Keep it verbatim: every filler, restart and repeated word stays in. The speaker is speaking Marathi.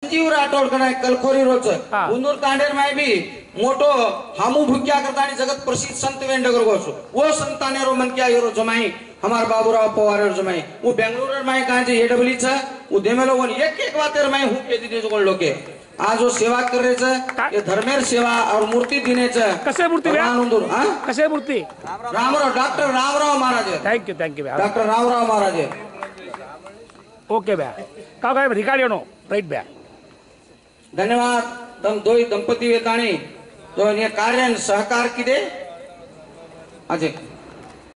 संजीव राठोड कनाय कलखोरी रोच उंदूर तांडेर माय भी मोटो हमू भुक्या करता जगत प्रसिद्ध संत वेंडगर गोसो वो संताने रो मन क्या यो जमाई हमार बाबूराव पवार जमाई वो बेंगलुरु माय कांजे एडब्ल्यू छ वो देमेलो वन एक एक बातेर माय हूं के दिदे जोगण लोके आज वो सेवा करायचं ये धर्मेर सेवा और मूर्ती दिनेचं कसे मूर्ती उंदूर हां कसे मूर्ती Ramrao doctor Ramrao Maharaj thank you thank you doctor Ramrao Maharaj okay बया का काय रिकार्डिओ राइट बया धन्यवाद दम दोई दंपती वेताणी तो कार्य सहकार किदे अजय